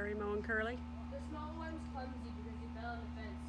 Harry mowing Curly? The small one's clumsy because he fell on the fence.